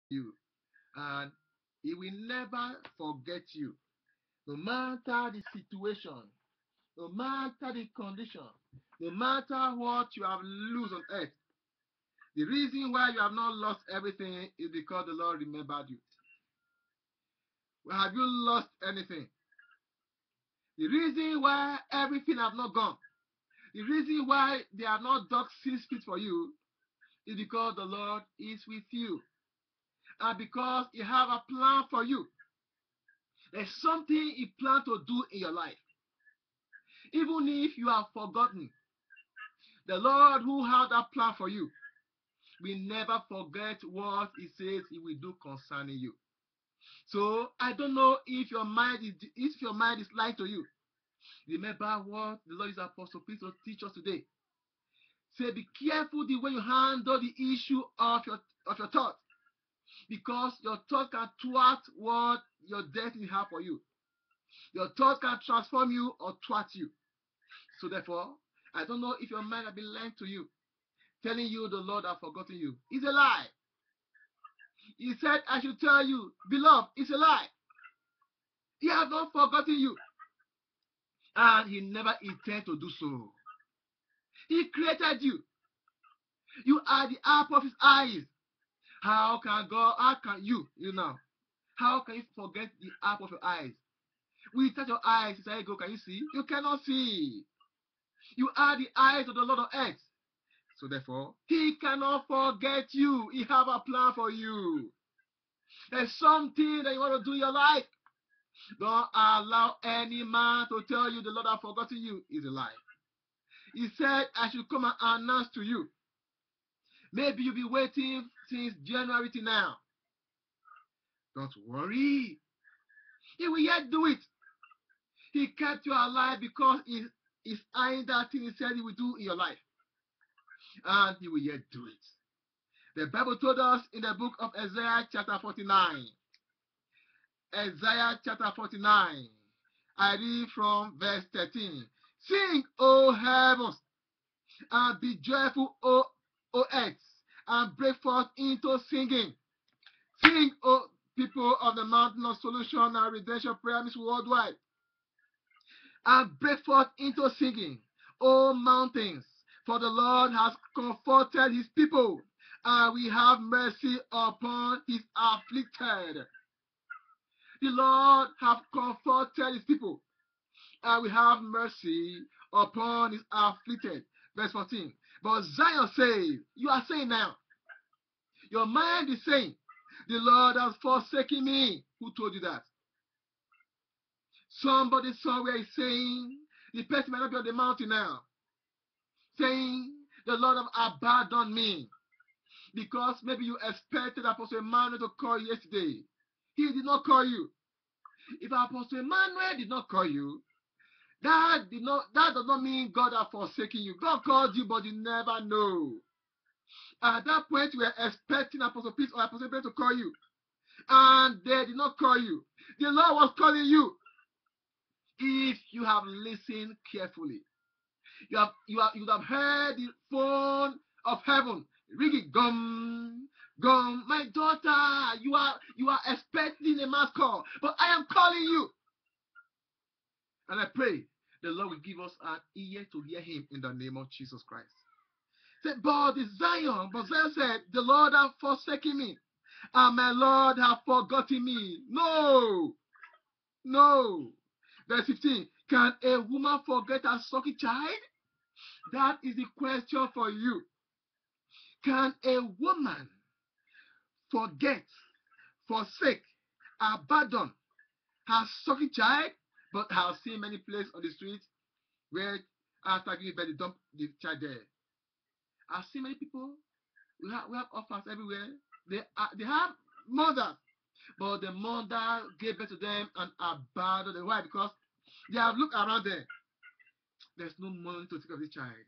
you. And he will never forget you. No matter the situation, no matter the condition, no matter what you have lost on earth, the reason why you have not lost everything is because the Lord remembered you. Well, have you lost anything? The reason why everything have not gone, the reason why they have not dug 6 feet for you is because the Lord is with you. And because He have a plan for you. There's something He plans to do in your life. Even if you have forgotten, the Lord who had that plan for you will never forget what He says He will do concerning you. So I don't know if your mind is lying to you. Remember what the Lord is Apostle Peter to teach us today. Say, be careful the way you handle the issue of your thought, because your thought can thwart what your destiny has for you. Your thought can transform you or thwart you. So therefore, I don't know if your mind has been lying to you, telling you the Lord has forgotten you. It's a lie. He said, I should tell you, beloved, it's a lie. He has not forgotten you. And He never intended to do so. He created you. You are the apple of His eyes. How can you forget the apple of your eyes? Without your eyes, you say, go, can you see? You cannot see. You are the eyes of the Lord of earth. So therefore, He cannot forget you. He have a plan for you. There's something that you want to do in your life. Don't allow any man to tell you the Lord has forgotten you. Is a lie. He said, I should come and announce to you. Maybe you'll be waiting since January till now. Don't worry. He will yet do it. He kept you alive because He's eyeing that thing He said He will do in your life. And He will yet do it. The Bible told us in the book of Isaiah chapter 49. Isaiah chapter 49. I read from verse 13. Sing, O heavens, and be joyful, O earth, and break forth into singing. Sing, O people of the mountain of solution and redemption prayer meetings worldwide, and break forth into singing, O mountains, for the Lord has comforted His people, and we have mercy upon His afflicted. The Lord has comforted His people, and we have mercy upon His afflicted. Verse 14. But Zion says, you are saying now, your mind is saying, the Lord has forsaken me. Who told you that? Somebody somewhere is saying, the person might not be on the mountain now, saying, the Lord has abandoned me. Because maybe you expected Apostle Emmanuel to call you yesterday. He did not call you. If Apostle Emmanuel did not call you, that does not mean God has forsaken you. God called you, but you never know. At that point, we were expecting Apostle Peter or Apostle Peter to call you, and they did not call you. The Lord was calling you. If you have listened carefully, you would have heard the phone of heaven ringing, gum, gum. My daughter, you are expecting a mass call, but I am calling you. And I pray the Lord will give us an ear to hear Him in the name of Jesus Christ. Say, but Zion said, the Lord has forsaken me, and my Lord has forgotten me. No. Verse 15, can a woman forget her sucking child? That is the question for you. Can a woman forget, forsake, abandon her sucking child? But I have seen many places on the street where after giving birth, they dump the child there. I've seen many people. We have orphans everywhere. They have mothers, but the mother gave birth to them and abandoned them. Why? Because they have looked around them. There's no money to take of this child.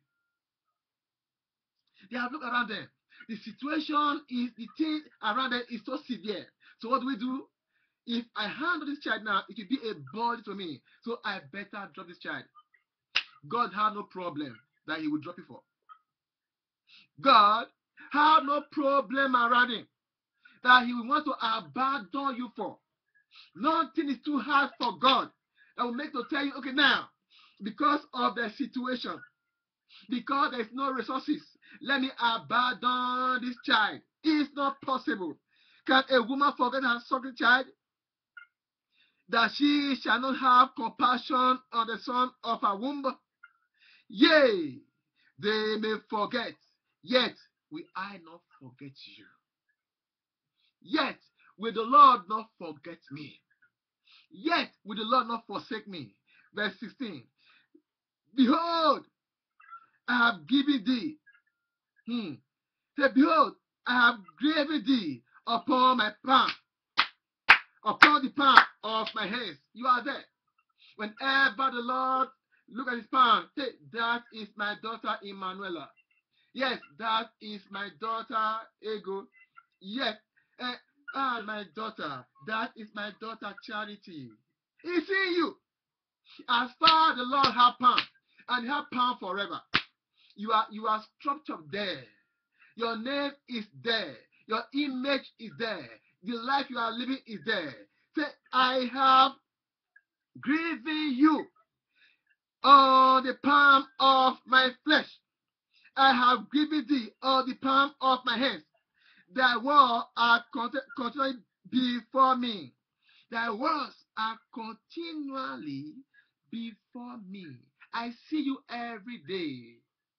They have looked around them. The situation is, the thing around them is so severe. So what do? If I handle this child now, it will be a burden to me. So I better drop this child. God had no problem that He would drop it for. God had no problem around Him that he will want to abandon you for. Nothing is too hard for God that will make to tell you, okay, now, because of the situation, because there's no resources, let me abandon this child. It's not possible. Can a woman forget her suckling child, that she shall not have compassion on the son of her womb? Yea, they may forget, yet will I not forget you. Yet will the Lord not forget me. Yet will the Lord not forsake me. Verse 16. Behold, I have given thee. Say, behold, I have graven thee upon my palm, upon the palm of my hands. You are there. Whenever the Lord look at his palm, say, that is my daughter Emmanuela. Yes, that is my daughter Ego. Yes, my daughter, that is my daughter Charity. He's seeing you. As far as the Lord have palm, and have palm forever, you are structured there. Your name is there. Your image is there. The life you are living is there. Say, I have given you on the palm of my flesh. I have given thee on the palm of my hands. Thy words are continually before me. Thy words are continually before me. I see you every day.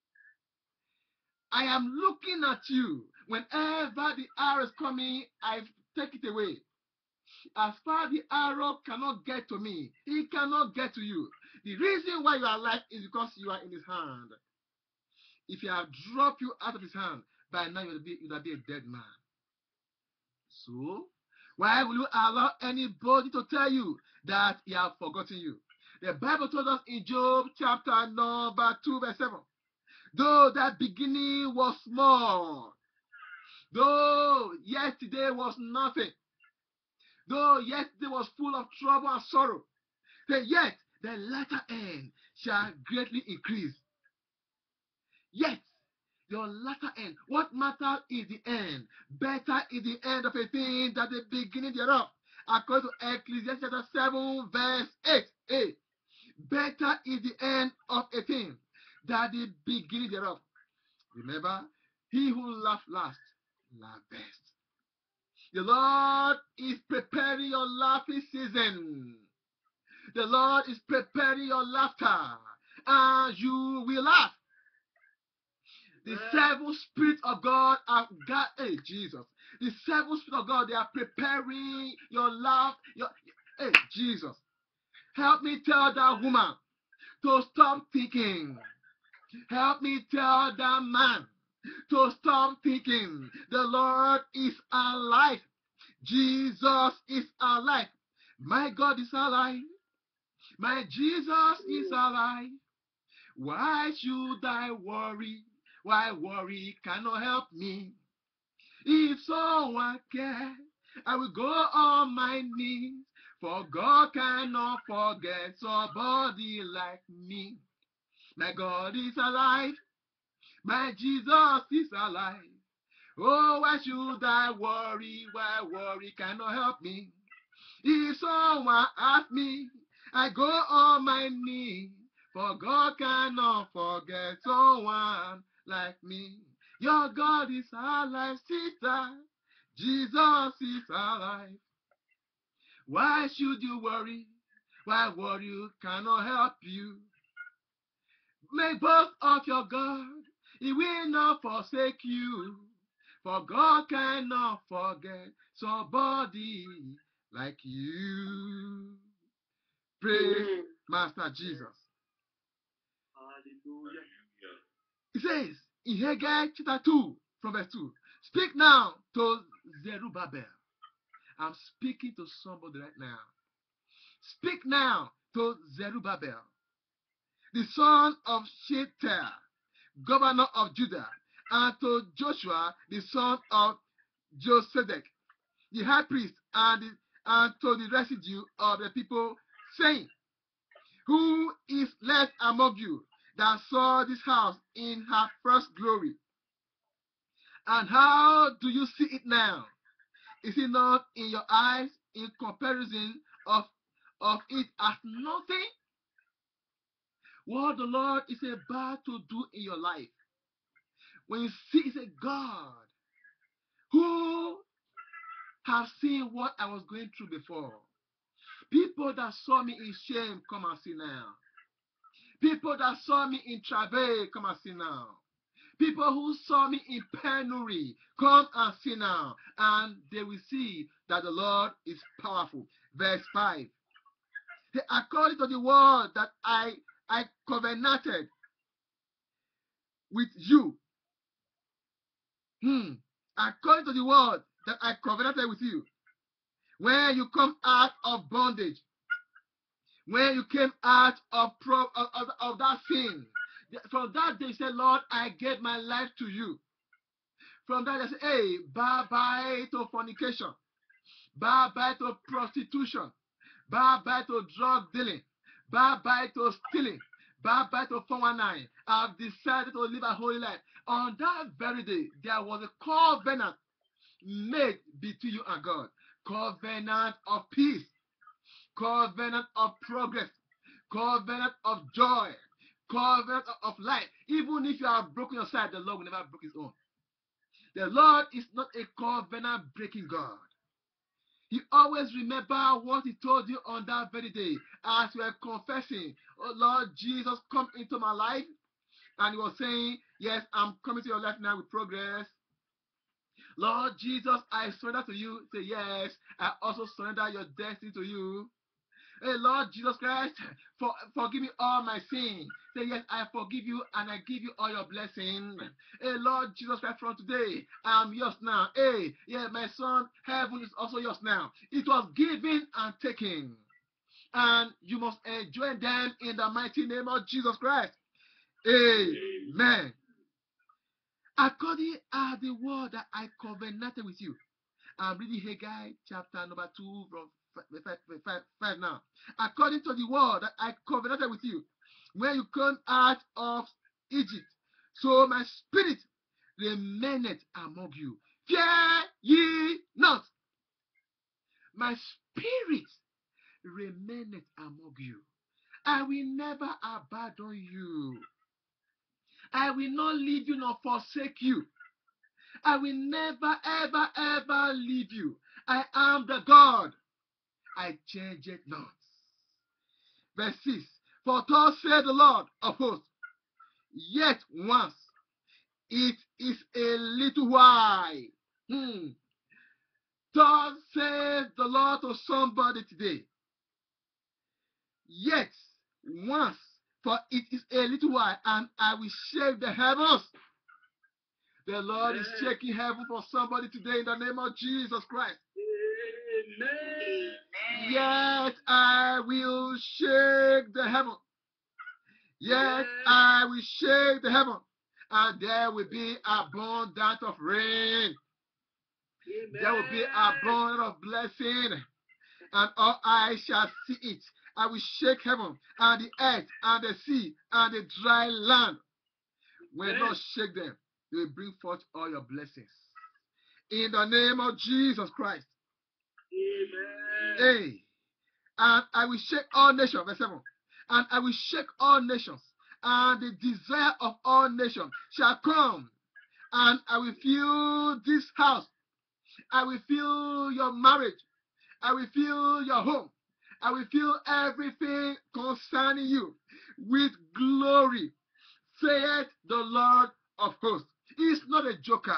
I am looking at you. Whenever the arrow is coming, I take it away. As far as the arrow cannot get to me, it cannot get to you. The reason why you are alive is because you are in his hand. If he had dropped you out of his hand, by now you would be a dead man. So, why will you allow anybody to tell you that he has forgotten you? The Bible told us in Job chapter number 2 verse 7. Though that beginning was small, though yesterday was nothing, though yesterday was full of trouble and sorrow, yet the latter end shall greatly increase. Yet your latter end, what matters is the end. Better is the end of a thing than the beginning thereof. According to Ecclesiastes chapter 7 verse 8. Better is the end of a thing than the beginning thereof. Remember, he who laughs last, laughs best. The Lord is preparing your laughing season. The Lord is preparing your laughter, and you will laugh. The seven spirits of God are God. Hey, Jesus. The seven spirits of God, they are preparing your laugh. Hey, Jesus. Help me tell that woman to stop thinking. Help me tell that man to stop thinking. The Lord is alive. Jesus is alive. My God is alive. My Jesus is alive. Why should I worry? Why worry cannot help me? If someone cares, I will go on my knees. For God cannot forget somebody like me. My God is alive. My Jesus is alive. Oh, why should I worry? Why worry cannot help me? If someone asks me, I go on my knees. For God cannot forget someone like me. Your God is alive, sister. Jesus is alive. Why should you worry? Why worry cannot help you? Make boast of your God. He will not forsake you. For God cannot forget somebody like you. Praise Master Jesus. Hallelujah. It says in Haggai chapter 2 from verse 2, speak now to Zerubbabel. I'm speaking to somebody right now. Speak now to Zerubbabel, the son of Shealtiel, governor of Judah, and to Joshua, the son of Josedek, the high priest, and to the residue of the people, saying, who is left among you that saw this house in her first glory? And how do you see it now? Is it not in your eyes in comparison of it as nothing? What the Lord is about to do in your life. When you see, it's a God who have seen what I was going through before. People that saw me in shame, come and see now. People that saw me in travail, come and see now. People who saw me in penury, come and see now. And they will see that the Lord is powerful. Verse 5. According to the word that I covenanted with you. According to the word that I covenanted with you. When you come out of bondage. When you came out of that sin. From that day, you said, Lord, I gave my life to you. From that, they say, hey, bye-bye to fornication. Bye-bye to prostitution. Bye-bye to drug dealing. Bye-bye to stealing. Bye-bye to 419. I've decided to live a holy life. On that very day, there was a covenant made between you and God. Covenant of peace. Covenant of progress. Covenant of joy. Covenant of life. Even if you have broken your side, the Lord will never break his own. The Lord is not a covenant breaking God. He always remember what he told you on that very day as you were confessing, oh Lord Jesus, come into my life. And he was saying, yes, I'm coming to your life now with progress. Lord Jesus, I surrender to you. Say, yes, I also surrender your destiny to you. Hey, Lord Jesus Christ, forgive me all my sins. Say, yes, I forgive you and I give you all your blessings. Hey, Lord Jesus Christ, from today, I'm yours now. Hey, yeah, my son, heaven is also yours now. It was given and taken. And you must enjoy them in the mighty name of Jesus Christ. Amen. According to the word that I covenanted with you. I'm reading Haggai chapter number 2 from 5 now. According to the word that I covenanted with you, when you come out of Egypt, so my spirit remaineth among you. Fear ye not. My spirit remaineth among you. I will never abandon you. I will not leave you nor forsake you. I will never, ever, ever leave you. I am the God. I change it not. Verse 6. For thus said the Lord of hosts, yet once, it is a little while. Thus says the Lord to somebody today. Yet once, for it is a little while, and I will shake the heavens. The Lord is shaking heaven for somebody today in the name of Jesus Christ. Amen. Yet I will shake the heaven. Yet I will shake the heaven. And there will be abundance of rain. Amen. There will be abundance of blessing. And all eyes shall see it. I will shake heaven and the earth and the sea and the dry land. When not shake them, they will bring forth all your blessings. In the name of Jesus Christ. Amen. Hey. And I will shake all nations. Verse 7. And I will shake all nations. And the desire of all nations shall come. And I will fill this house. I will fill your marriage. I will fill your home. I will fill everything concerning you with glory, saith the Lord of hosts. He's not a joker.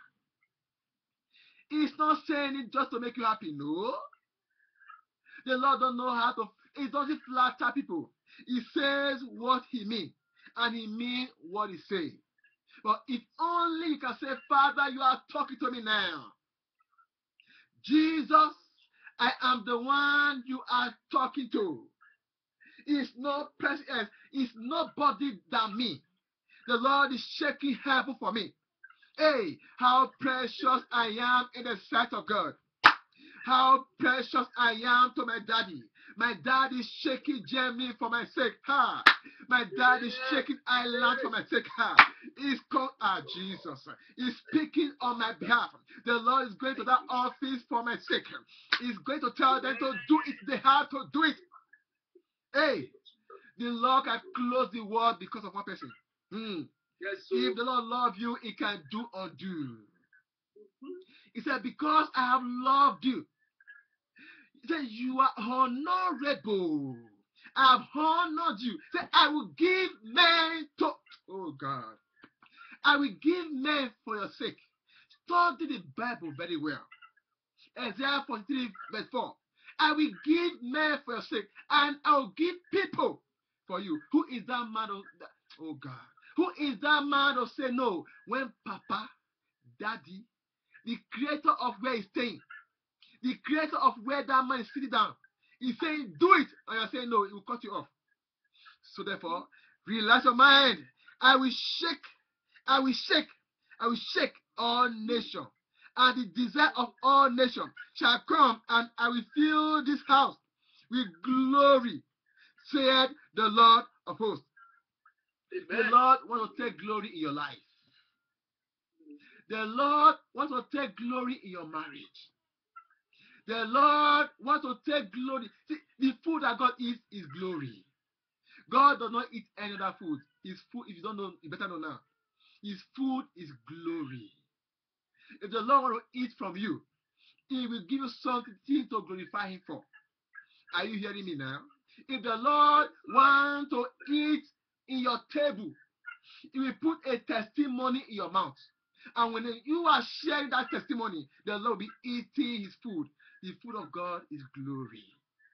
He's not saying it just to make you happy. No. The Lord don't know how to. He doesn't flatter people. He says what he means. And he means what he says. But if only you can say, Father, you are talking to me now. Jesus, I am the one you are talking to. It's no person else. It's nobody than me. The Lord is shaking heaven for me. Hey, how precious I am in the sight of God. how precious I am to my daddy. My dad is shaking Germany for my sake. Ha! My dad is shaking Ireland for my sake. Ha! He's called Jesus. He's speaking on my behalf. The Lord is going to that office for my sake. He's going to tell them to do it. They have to do it. Hey, the Lord can close the world because of one person. Yes, If the Lord loves you, He can do or do. He said, because I have loved you. He said, you are honorable. I have honored you. He said, I will give men to, oh God, I will give men for your sake. Study the Bible very well. Isaiah 43 verse 4. I will give men for your sake, and I will give people for you. Who is that man of, oh God, who is that man of say no when Papa, Daddy, the creator of where he's staying, the creator of where that man is sitting down, he's saying do it, and you're saying no, it will cut you off. So therefore, relax your mind. I will shake all nations, and the desire of all nations shall come, and I will fill this house with glory, said the Lord of hosts. Amen. The Lord wants to take glory in your life. The Lord wants to take glory in your marriage. The Lord wants to take glory. See, the food that God eats is glory. God does not eat any other food. His food, if you don't know, you better know now. His food is glory. If the Lord wants to eat from you, He will give you something to glorify Him for. Are you hearing me now? If the Lord wants to eat in your table, He will put a testimony in your mouth. And when you are sharing that testimony, the Lord will be eating His food. The food of God is glory.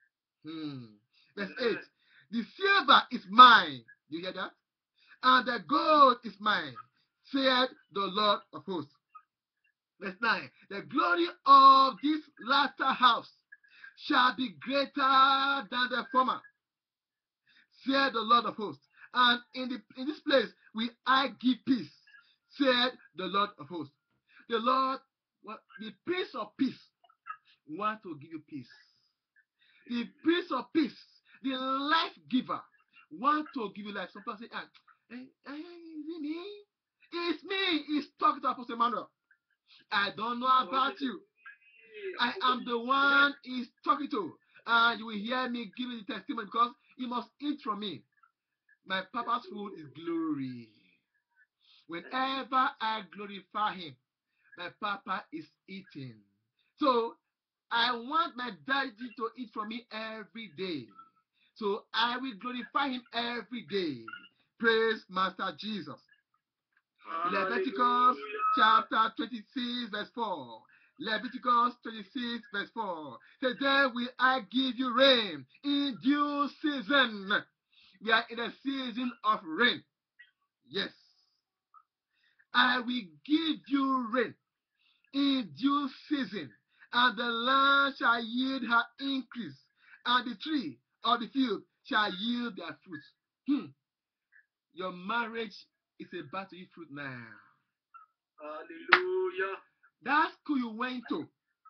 Verse 8. The silver is mine. Do you hear that? And the gold is mine, said the Lord of hosts. Verse 9. The glory of this latter house shall be greater than the former, said the Lord of hosts. And in this place will I give peace, said the Lord of hosts. The Lord, the Prince of Peace, want to give you peace. The Prince of Peace, the life giver, want to give you life. Some people say, is it me? It's me. He's talking to Apostle Emmanuel. I don't know about you. I am the one he's talking to. And you will hear me giving the testimony because he must eat from me. My Papa's food is glory. Whenever I glorify him, my Papa is eating. So I want my daddy to eat from me every day. So I will glorify him every day. Praise Master Jesus. Leviticus chapter 26 verse 4. Leviticus 26 verse 4. Say, then will I give you rain in due season. We are in a season of rain. Yes. I will give you rain in due season, and the land shall yield her increase, and the tree of the field shall yield their fruit. Your marriage is about to yield fruit now. Hallelujah. That school you went to,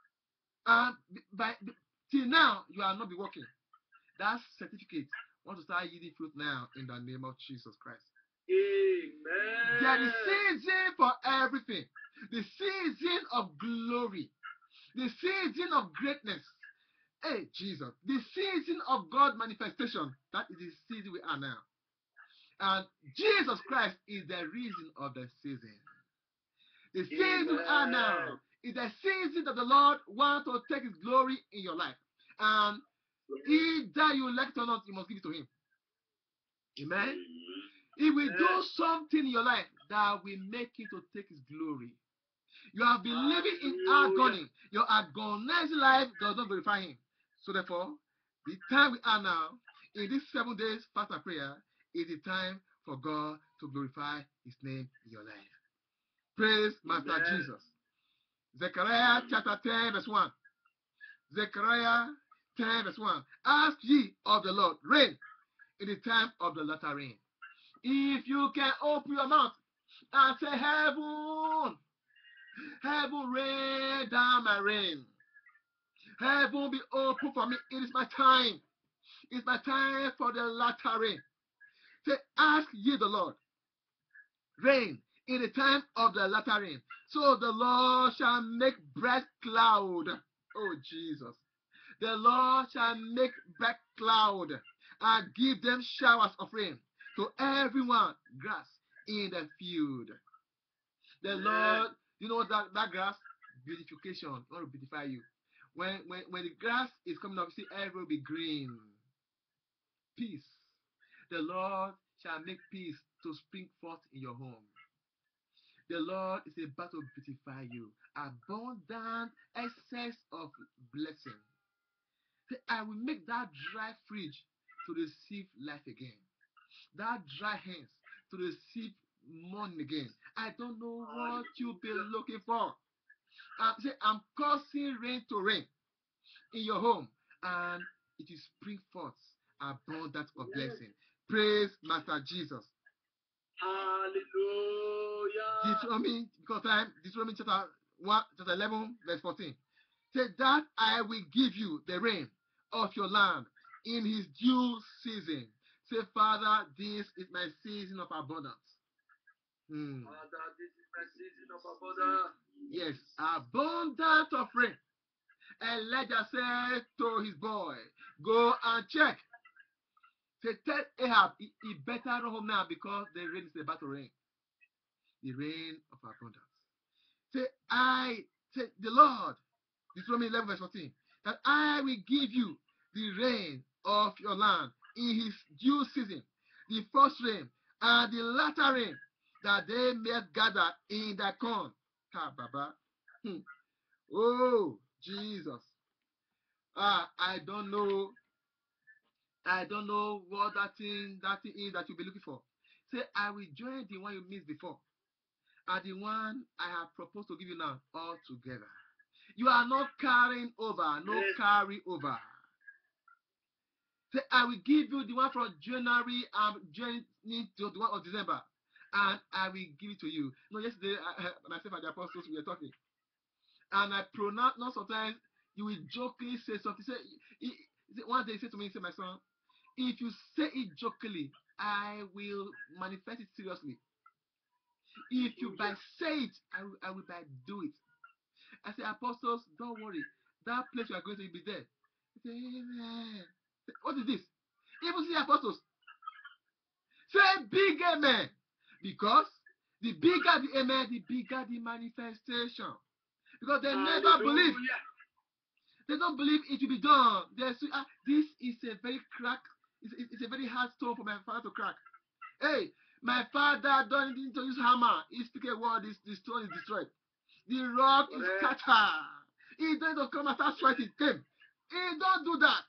till now you are not be working. That certificate want to start yielding fruit now in the name of Jesus Christ. Amen. There is season for everything. The season of glory. The season of greatness. Hey, Jesus. The season of God manifestation. That is the season we are now. And Jesus Christ is the reason of the season. The season we are now is the season that the Lord wants to take his glory in your life. And either you like it or not, you must give it to him. Amen. He will do something in your life that will make him to take his glory. You have been living in agony. Your agonizing life does not glorify him. So therefore, the time we are now, in these 7 days fast and prayer, is the time for God to glorify his name in your life. Praise Master Jesus. Zechariah chapter 10 verse 1. Zechariah 10 verse 1. Ask ye of the Lord rain in the time of the latter rain. If you can open your mouth and say, heaven, heaven rain down my rain. Heaven be open for me. It is my time. It's my time for the latter rain. Say, ask ye the Lord rain in the time of the latter rain. So the Lord shall make bright cloud. Oh, Jesus. The Lord shall make bright cloud and give them showers of rain to everyone grass in the field. The Lord, you know what that grass? Beautification. I want to beautify you. When the grass is coming up, you see everything will be green. Peace. The Lord shall make peace to spring forth in your home. The Lord is about to beautify you. Abundant excess of blessing. Say, I will make that dry fridge to receive life again. That dry hands to receive money again. I don't know what you've been looking for. Say, I'm causing rain to rain in your home, and it is spring forth abundance of blessing. Praise Master Jesus. Hallelujah. Deuteronomy, because time, Deuteronomy chapter 11, verse 14. Say that I will give you the rain of your land in his due season. Say, Father, this is my season of abundance. Father, this is my season of abundance. Yes, abundance of rain. Elijah said to his boy, go and check. Say, tell Ahab, he better run home now because the rain is about to rain. The rain of abundance. Say, the Lord, Deuteronomy 11 verse 14, that I will give you the rain of your land in his due season, the first rain and the latter rain, that they may gather in the corn. Baba. Oh, Jesus. I don't know what that thing is that you'll be looking for. Say, I will join the one you missed before and the one I have proposed to give you now all together. You are not carrying over, no carry over. Say, I will give you the one from January and joining to the one of December, and I will give it to you. Yesterday, myself and the apostles, we were talking, and I pronounce, not sometimes, you will jokingly say something. One day he said to me, he said, my son, if you say it jokingly, I will manifest it seriously. If you by say it, I will by do it. I said, apostles, don't worry. That place you are going to be there. I said, amen. What is this? Even see apostles. Say big amen. Because the bigger the amen, the bigger the manifestation. Because they never believe. They don't believe it will be done. This is a very it's a very hard stone for my father to crack. Hey, my father don't need to use hammer. He speak a word, the stone is destroyed. The rock is scattered. He don't need to come and start sweating. He don't do that.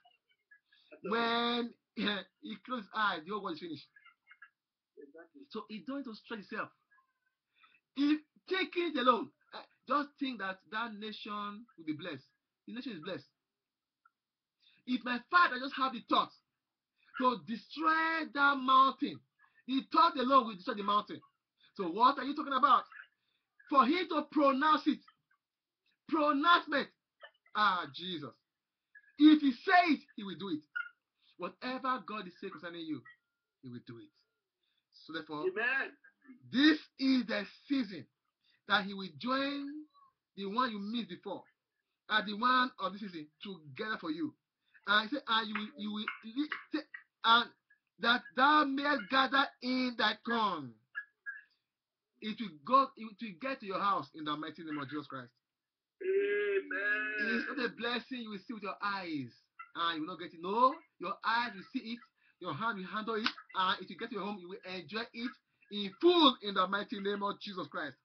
When he closes his eyes, the whole world is finished. So he don't need to stretch himself. If taking it alone, just think that nation will be blessed. The nation is blessed. If my father just have the thought to destroy that mountain, the thought alone will destroy the mountain. So what are you talking about? For him to pronounce it, pronouncement. Jesus. If he says it, he will do it. Whatever God is saying concerning you, he will do it. So therefore, amen. This is the season that he will join the one you missed before and the one of this season together for you. And he said, and you will say, and that thou mayest gather in thy corn. It will get to your house in the mighty name of Jesus Christ. Amen. It's not a blessing you will see with your eyes and you will not get it. No, your eyes will see it, your hand will handle it, and it will get to your home. You will enjoy it in full in the mighty name of Jesus Christ.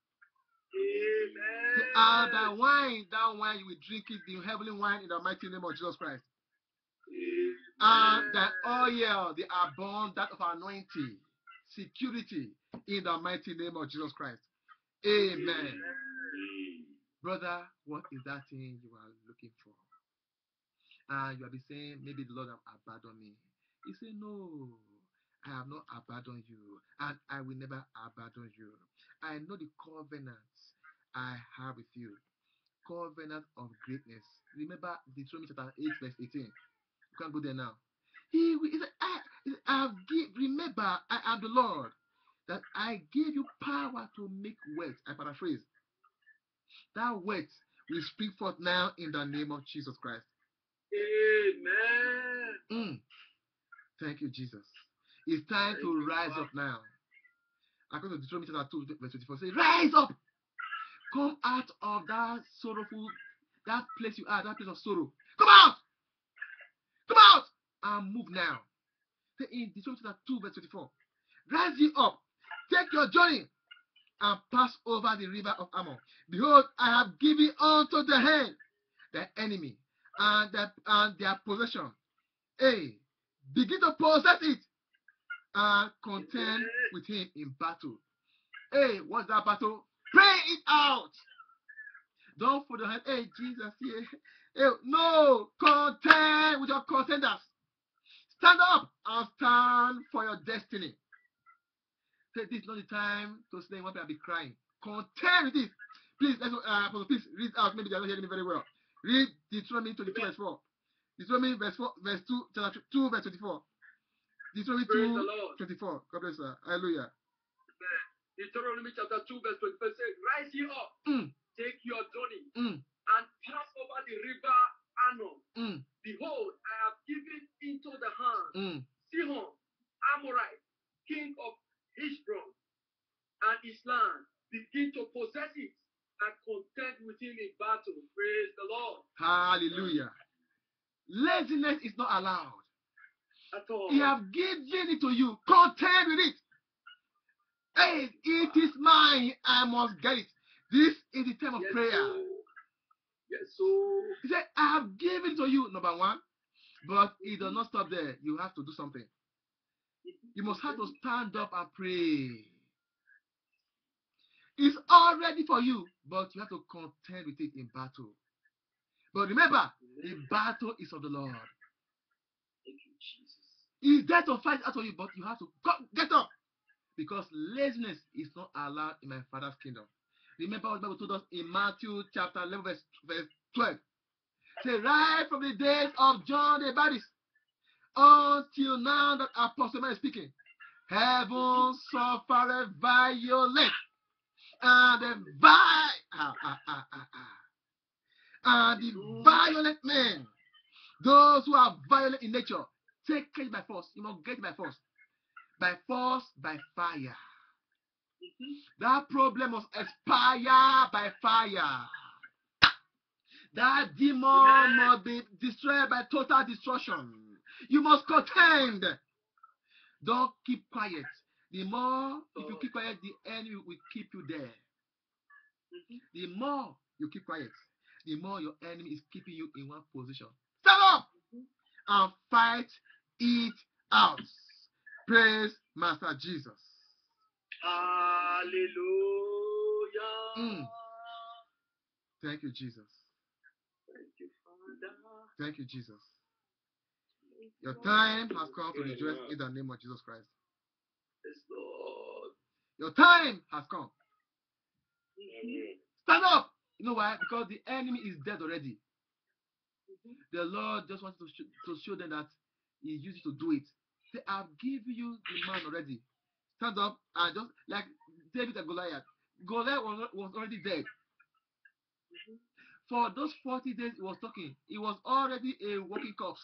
Amen. And that wine you will drink it, the heavenly wine in the mighty name of Jesus Christ. Amen. And that oil, the abundance of anointing, security in the mighty name of Jesus Christ. Amen. Amen. Brother, what is that thing you are looking for? And you have been saying, maybe the Lord have abandoned me. He said, no, I have not abandoned you, and I will never abandon you. I know the covenants I have with you. covenant of greatness. Remember Deuteronomy chapter 8, verse 18. You can't go there now. He said, remember, I am the Lord, that I gave you power to make wealth. I paraphrase. That wealth will spring forth now in the name of Jesus Christ. Amen. Thank you, Jesus. It's time to rise up now. According to Deuteronomy chapter 2, verse 24, say, rise up! Come out of that sorrowful, that place you are, that place of sorrow. Come out! Come out! And move now. Say in Deuteronomy chapter 2, verse 24, rise ye up, take your journey, and pass over the river of Ammon. Behold, I have given unto the hand the enemy and their possession. Hey, begin to possess it and contend with him in battle. Hey, what's that battle? Pray it out. Don't put your hand. Hey, Jesus, here. Hey, no, contend with your contenders. Stand up and stand for your destiny. Say, this is not the time to say one people be crying. Contend with this. Please, please read out. Maybe they're not hearing me very well. Read Deuteronomy 22, verse 4. Deuteronomy verse 2, chapter 2, verse 24. Deuteronomy 2, 24. God bless you. Hallelujah. Deuteronomy chapter 2, verse 24 says, rise ye up, take your journey, and pass over the river Arnon. Behold, I have given into the hand Sihon, Amorite, king of Heshbon, and his land. Begin to possess it and contend with him in battle. Praise the Lord. Hallelujah. Laziness is not allowed. At all. He have given it to you. Contend with it. Hey, it is mine. I must get it. This is the time of prayer. Yes, so. He said, I have given to you, number one. But it does not stop there. You have to do something. You must have to stand up and pray. It's all ready for you, but you have to contend with it in battle. But remember, the battle is of the Lord. Thank you, Jesus. He's there to fight out for you, but you have to get up. Because laziness is not allowed in my Father's kingdom. Remember what the Bible told us in Matthew chapter 11, verse 12. Say, right from the days of John the Baptist until now that Apostle Man is speaking, heaven suffered violence, and the violent men, those who are violent in nature, take it by force. You must get it by force. By force, by fire. That problem must expire by fire. That demon must be destroyed by total destruction. You must contend. Don't keep quiet. The more, if you keep quiet, the enemy will keep you there. The more you keep quiet, the more your enemy is keeping you in one position. Stand up and fight it out. Praise Master Jesus. Hallelujah. Thank you, Jesus. Thank you, Father. Thank you, Jesus. Your time has come to rejoice in the name of Jesus Christ. Yes, Lord. Your time has come. Amen. Stand up. You know why? Because the enemy is dead already. The Lord just wants to show them that He used to do it. Say, I've given you the man already. Stand up and just like David and Goliath. Goliath was already dead. For those 40 days he was talking, he was already a walking corpse.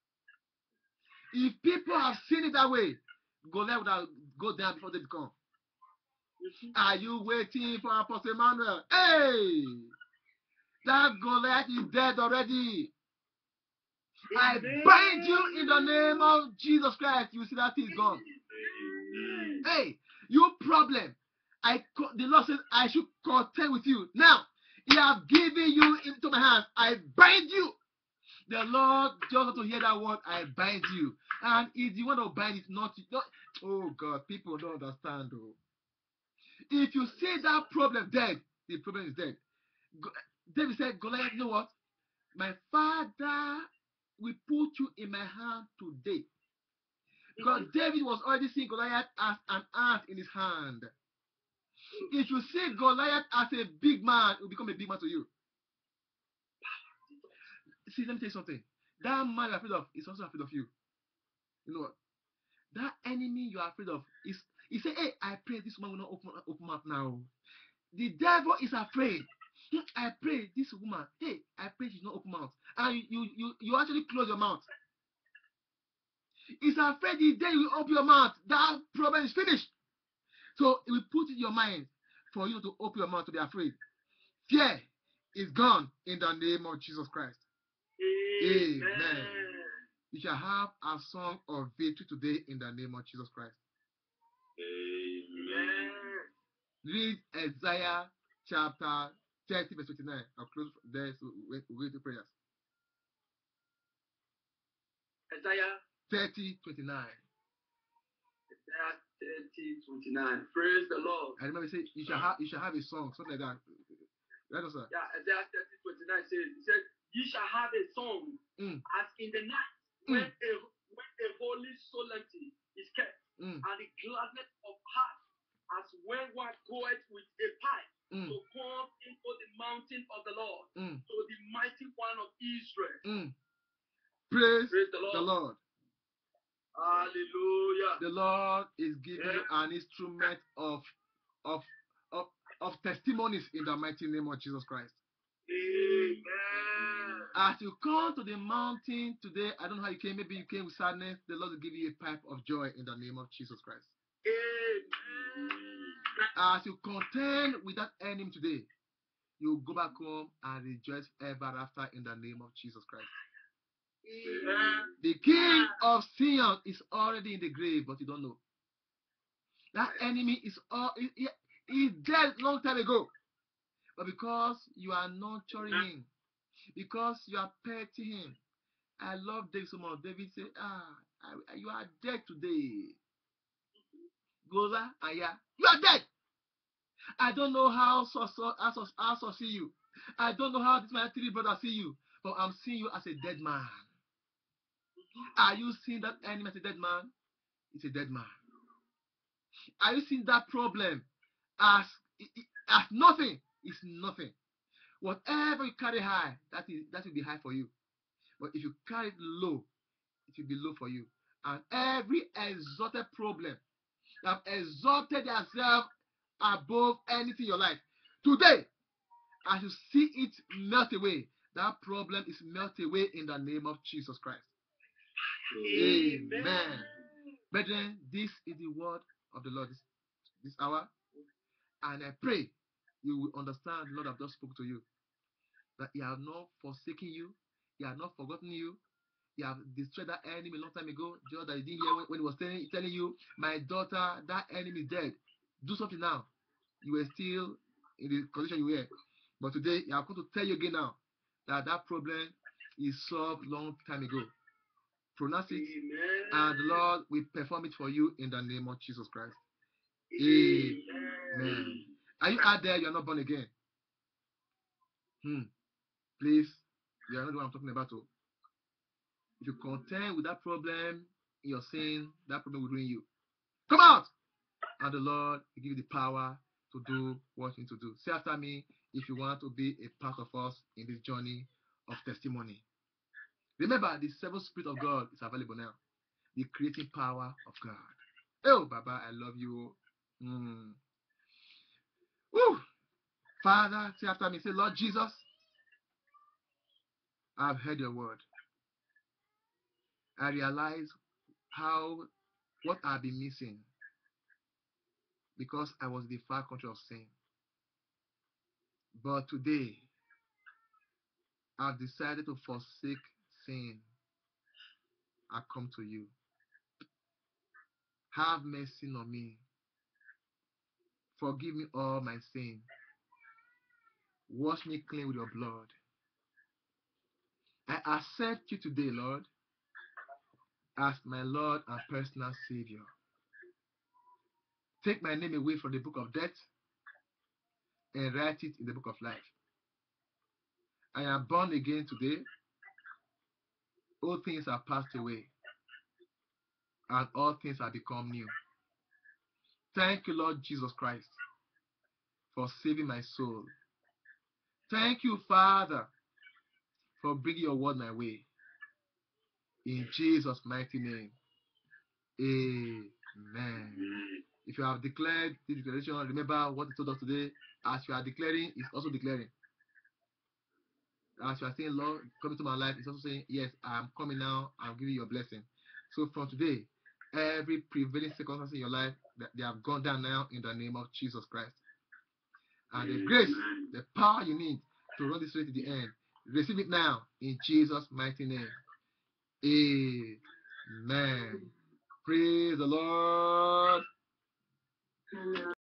If people have seen it that way, Goliath would have go down before they come. Are you waiting for Apostle Emmanuel? Hey! That Goliath is dead already. I bind you in the name of Jesus Christ. You see that he's gone. Hey, you problem. The Lord says I should contend with you. Now, He has given you into my hands. I bind you. The Lord just want to hear that word. I bind you. And if you want to bind it, not. Oh God, people don't understand. Oh. If you see that problem dead, the problem is dead. David said, Goliath, you know what? My Father will put you in my hand today. Because David was already seeing Goliath as an ant in his hand. If you see Goliath as a big man, it will become a big man to you. See, let me tell you something. That man you're afraid of is also afraid of you. You know what? That enemy you are afraid of is, he say, hey, I pray this woman will not open mouth now. The devil is afraid. I pray this woman, hey, I pray she's not open mouth. And you actually close your mouth. He's afraid the day you open your mouth, that problem is finished. So it will put in your mind for you to open your mouth to be afraid. Fear is gone in the name of Jesus Christ. Amen. You shall have a song of victory today in the name of Jesus Christ. Amen. Read Isaiah chapter 30 verse 29. I'll close there so we'll go to prayers. Isaiah 30:29. Isaiah 30:29. Praise the Lord. I remember say you shall have a song, something like that. Right, sir? Yeah, Isaiah 30:29 says, it says, "Ye shall have a song as in the night when a holy solemnity is kept, and the gladness of heart as when one goeth with a pipe to come into the mountain of the Lord, to the mighty one of Israel." Praise the Lord. The Lord. Hallelujah. The Lord is giving you an instrument of testimonies in the mighty name of Jesus Christ. Amen. As you come to the mountain today, I don't know how you came. Maybe you came with sadness. The Lord will give you a pipe of joy in the name of Jesus Christ. Amen. As you contend with that enemy today, you go back home and rejoice ever after in the name of Jesus Christ. Amen. The king of Zion is already in the grave, but you don't know. That enemy is dead long time ago. But because you are nurturing him, because you are petting him. I love David so much. David said, you are dead today. Goza, you are dead. I don't know how I see you. I don't know how this my three brothers see you. But I'm seeing you as a dead man. Are you seeing that enemy as a dead man? It's a dead man. Are you seeing that problem as nothing? It's nothing. Whatever you carry high, that will be high for you. But if you carry it low, it will be low for you. And every exalted problem that have exalted yourself above anything in your life, today, as you see it melt away, that problem is melted away in the name of Jesus Christ. Amen. Brethren, this is the word of the Lord this hour. And I pray you will understand the Lord have just spoken to you. That he has not forsaken you. He has not forgotten you. He has destroyed that enemy a long time ago. Just that you didn't hear when he was telling you, my daughter, that enemy is dead. Do something now. You were still in the condition you were. But today, I'm going to tell you again now that problem is solved long time ago. Pronounce it, and the Lord will perform it for you in the name of Jesus Christ. Amen. Are you out there? You are not born again. Please, you are not the one I'm talking about. If you contend with that problem in your sin, that problem will ruin you. Come out! And the Lord will give you the power to do what you need to do. Say after me if you want to be a part of us in this journey of testimony. Remember, the seventh Spirit of God is available now. The creating power of God. Oh, Baba, I love you. Woo. Father, say after me, say, Lord Jesus, I've heard your word. I realize what I've been missing because I was in the far country of sin. But today, I've decided to forsake sin. I come to you. Have mercy on me. Forgive me all my sin. Wash me clean with your blood. I accept you today, Lord, as my Lord and personal Savior. Take my name away from the book of death and write it in the book of life. I am born again today. All things are passed away, and all things have become new. Thank you, Lord Jesus Christ, for saving my soul. Thank you, Father, for bringing your word my way. In Jesus' mighty name. Amen. If you have declared this declaration, remember what he told us today. As you are declaring, he's also declaring. As you are saying, Lord, come into my life, he's also saying, yes, I am coming now. I'm giving you a blessing. So from today, every prevailing circumstance in your life, they have gone down now in the name of Jesus Christ. And the grace, the power you need to run this way to the end, receive it now in Jesus' mighty name. Amen. Praise the Lord.